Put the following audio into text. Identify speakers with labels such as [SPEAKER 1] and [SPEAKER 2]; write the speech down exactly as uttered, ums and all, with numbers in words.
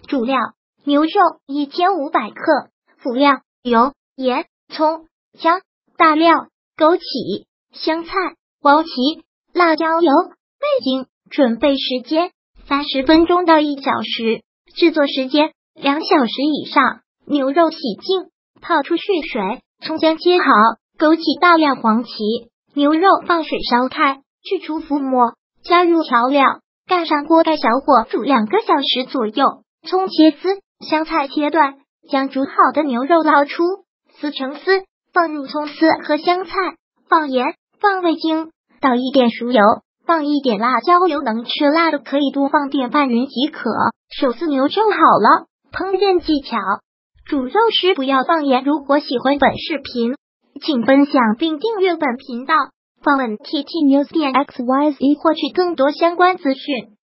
[SPEAKER 1] 主料牛肉一千五百克，辅料油、盐、葱、姜、大料、枸杞、香菜、荞荠、辣椒油、味精。准备时间三十分钟到一小时，制作时间两小时以上。牛肉洗净，泡出血水，葱姜切好，枸杞、大料、黄芪，牛肉放水烧开，去除浮沫，加入调料，盖上锅盖，小火煮两个小时左右。葱切丝，香菜切断，将煮好的牛肉捞出，撕成丝，放入葱丝和香菜，放盐，放味精，倒一点熟油，放一点辣椒油，能吃辣的可以多放点拌匀即可。手撕牛肉好了。烹饪技巧：煮肉时不要放盐。如果喜欢本视频，请分享并订阅本频道，访问 T T News 点 X Y Z 获取更多相关资讯。